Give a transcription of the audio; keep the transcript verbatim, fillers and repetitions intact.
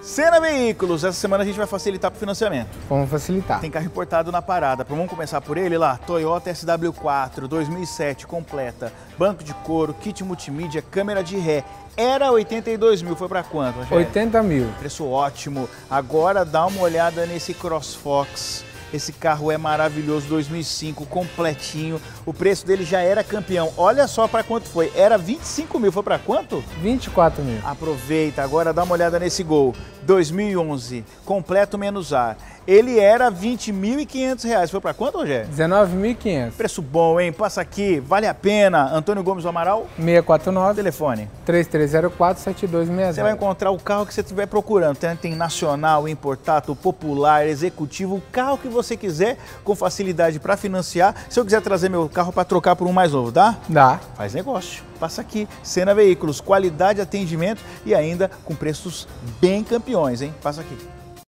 Sena Veículos, essa semana a gente vai facilitar para o financiamento. Vamos facilitar. Tem carro importado na parada. Vamos começar por ele lá. Toyota S W quatro dois mil e sete completa. Banco de couro, kit multimídia, câmera de ré. Era oitenta e dois mil, foi para quanto, Rogério? oitenta mil. Preço ótimo. Agora dá uma olhada nesse CrossFox. Esse carro é maravilhoso, dois mil e cinco, completinho. O preço dele já era campeão. Olha só para quanto foi. Era vinte e cinco mil, foi para quanto? vinte e quatro mil. Aproveita, agora dá uma olhada nesse Gol. dois mil e onze, completo menos ar. Ele era vinte mil e quinhentos reais. Foi para quanto, Rogério? dezenove mil e quinhentos. Preço bom, hein? Passa aqui, vale a pena. Antônio Gomes do Amaral? seis quatro nove, Telefone. três três zero quatro, sete dois seis zero. Você vai encontrar o carro que você estiver procurando. Tem, tem nacional, importado, popular, executivo, o carro que você quiser, com facilidade para financiar. Se eu quiser trazer meu carro para trocar por um mais novo, dá? Dá. Faz negócio. Passa aqui. Sena Veículos, qualidade, atendimento e ainda com preços bem campeões, hein? Passa aqui.